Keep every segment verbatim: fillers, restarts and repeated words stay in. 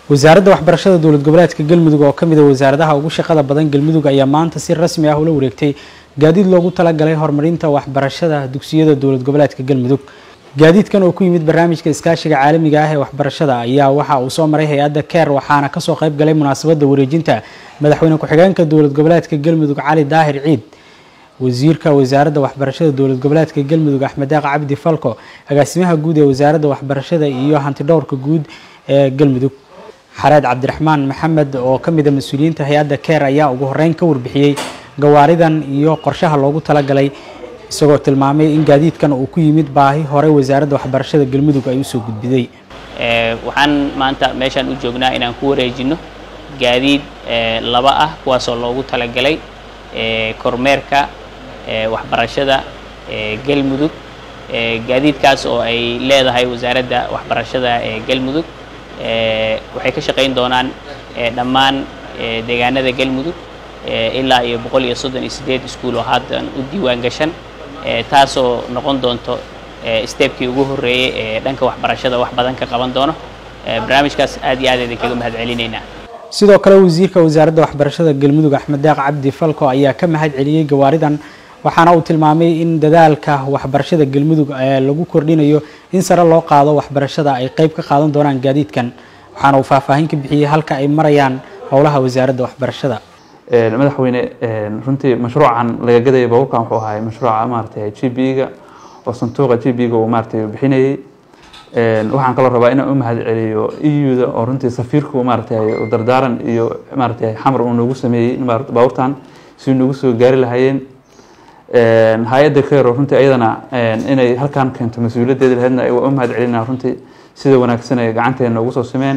wasaaradda waxbarashada dowlad goboleedka galmudug oo kamid ah wasaaradaha ugu shaqada badan galmudug ayaa maanta si rasmi ah ula wareegtay gaadiid loogu talagalay horumarinta waxbarashada dugsiyada dowlad goboleedka galmudug. gaadiidkan oo ku yimid barnaamijka iskaashiga caalamiga ah ee waxbarashada ayaa waxa uu soo maray hay'adda keer waxaana ka soo qayb galay munaasabadda wareejinta madaxweyne ku-xigeenka dowlad goboleedka galmudug Cali Daahir Ciid, wasiirka wasaaradda waxbarashada dowlad goboleedka galmudug Axmed Daaq Cabdi Falko, agaasimaha guud ee wasaaradda waxbarashada iyo hanti dhowrka guud ee galmudug Xareed Cabdiraxmaan Maxamed oo kamid ah mas'uuliyiinta hay'adda keer ayaa ugu horeyn ka warbixiyay gawaaridan iyo qorshaha loogu talagalay, isagoo tilmaamay in gaadiidkan uu ku yimid baahi hore wasaaradda waxbarashada galmudug ay u soo gudbiday. ee waxaan maanta meeshan u joognaa inaan ku wareejino gaadiid ee laba ah kuwaas oo loogu talagalay ee kormeerka ee waxbarashada ee galmudug. ee gaadiidkaas oo ay leedahay wasaaradda waxbarashada ee galmudug ee waxay ka shaqeyn doonaan ee dhammaan ee deegaanada galmudug ee ilaa iyo boqol iyo soddon iyo sideed iskuul oo hadda u diiwaan gashan ee taasoo noqon doonto ee stepkii ugu horeeyay ee dhanka waxbarashada wax badan ka qaban doono. ee barnaamijkaas aad iyo aad idin kaga mahad celinaynaa. sidoo kale wasiirka wasaaradda waxbarashada galmudug Axmed Daaq Cabdi Falko ayaa ka mahad celiyay gawaaridan, waxaana uu tilmaamay in dadaalka waxbarashada galmudug ee lagu kordhinayo in sare loo qaado waxbarashada ay qayb ka qaadan doonaan gaadiidkan, waxaana uu faahfaahin ka bixiyay halka ay marayaan howlaha wasaaradda waxbarashada. ee madaxweyne ee runtii mashruucan laga gaday bawlkan wuxuu ahaa mashruuca maartay G P-ga oo sanduuqa G P-ga uu maartay bixinayay. ee waxaan kala rabaa inaan u mahad celiyo E U-da oo runtii safiirku maartay u dardaaran iyo maartay xamar uu nagu sameeyay bawltan si nagu soo gaari lahaayeen. ee hay'adda keer runtii ayadana inay halkan keento mas'uuliyadeeda lahaydna ay u mahad celinaa runtii sida wanaagsan ay gacanteena ugu soo sameeyeen.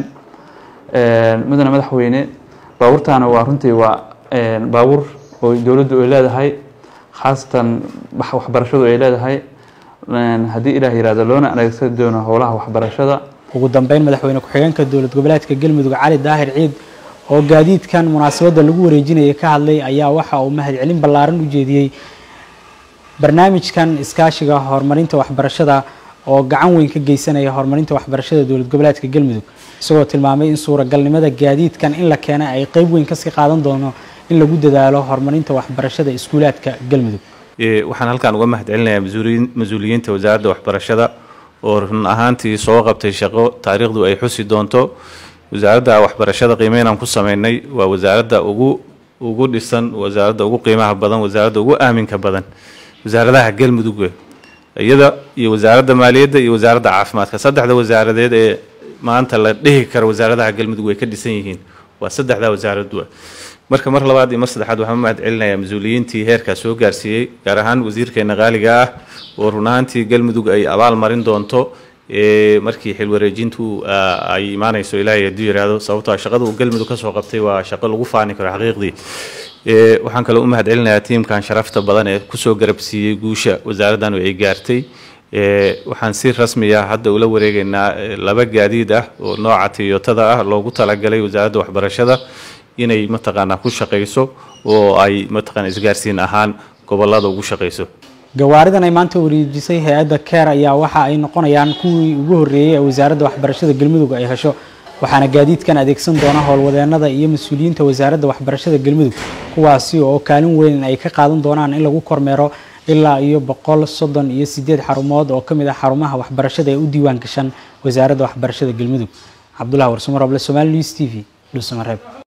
ee mudane madaxweyne bawltan waa runtii waa ee baawur oo dawladdu ay leedahay khaasatan waxbarashadu ay leedahay haddii Ilaahay yiraahdo loona adeegsan doono howlaha waxbarashada. ugu dambeyn madaxweyne ku-xigeenka dowlad goboleedka galmudug Cali Daahir Ciid oo gaadiidkan munaasabadda lagu wareejinayay ka hadlay ayaa waxa uu mahad celin ballaaran u jeediyay barnaamijkan iskaashiga horumarinta waxbarashada oo gacan weyn ka geysanaya horumarinta waxbarashada dowlad goboleedka galmudug, isagoo tilmaamay in suuragalnimada gaadiidkan in la keenay ay qayb weyn ka sii qaadan doono in lagu dadaalo horumarinta waxbarashada iskuulaadka galmudug. ee waxaan halkaan uga mahad celinayaa mas'uuliyiinta wasaaradda waxbarashada oo run ahaantii soo qabtay shaqo taariikhdu ay xusi doonto. wasaaradda waxbarashada qiimeynaan ku sameynay waa wasaaradda ugu ugu dhisan, wasaaradda ugu qiimaha badan, wasaaradda ugu aaminka badan wasaaradaha galmudug, iyada iyo wasaaradda maaliyadda iyo wasaaradda caafimaadka. saddexda wasaaradeed ee maanta la dhihi karo wasaaradaha galmudug way ka dhisan yihiin waa saddexda wasaaradood. marka mar labaad iyo mar saddexaad waxaan mahad celinayaa mas'uuliyiintii heerka soo gaarsiiyay, gaar ahaan wasiirkeena qaaliga ah oo run ahaantii galmudug ay abaal marin doonto ee markii xil wareejintu ay imaanayso Ilaahay haddii yiraahdo, sababtoo ah shaqada uu galmudug ka soo qabtay waa shaqo lagu faani karo xaqiiqdii. ee waxaan kale u mahad celinayaa tiimkan sharafta badan ee ku soo garabsiiyay guusha wasaaraddan ay gaartay. ee waxaan si rasmi ah hadda ula wareegaynaa laba gaadiid ah oo nooca Toyota ah loogu talagalay wasaaradda waxbarashada inay mataqaana ku shaqeyso oo ay mataqaana isgaarsiin ahaan gobolada ugu shaqeyso. gawaaridan ay maanta wareejisay hay'adda keer ayaa waxa ay noqonayaan kuwii ugu horeeyay ee wasaaradda waxbarashada galmudug ay hesho, waxaana gaadiidkan adeegsan doona howlwadeenada iyo mas'uuliyiinta wasaaradda waxbarashada galmudug, kuwaasi oo kaalin weyn ay ka qaadan doonaan in lagu kormeero ilaa iyo boqol soddon iyo sideed xarumood oo kamid ah xarumaha waxbarashada ee u diiwaan gashan wasaaradda waxbarashada galmudug. Cabdullaahi Warsumo Roble, Somali News T V, Dhuusamareeb.